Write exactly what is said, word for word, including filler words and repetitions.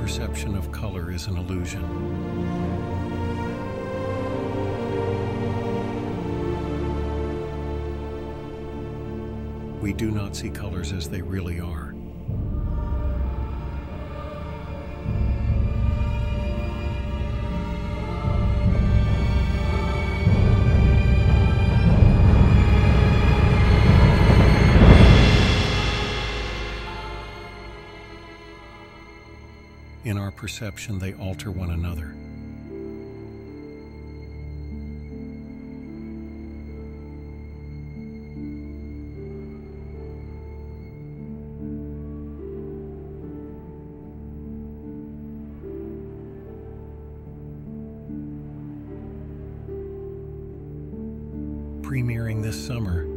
perception of color is an illusion. We do not see colors as they really are. In our perception, they alter one another. Premiering this summer,